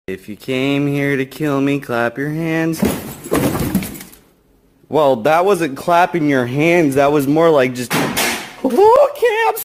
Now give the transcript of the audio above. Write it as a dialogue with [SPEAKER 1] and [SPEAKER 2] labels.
[SPEAKER 1] If you came here to kill me, clap your hands. Well, that wasn't clapping your hands. That was more like just...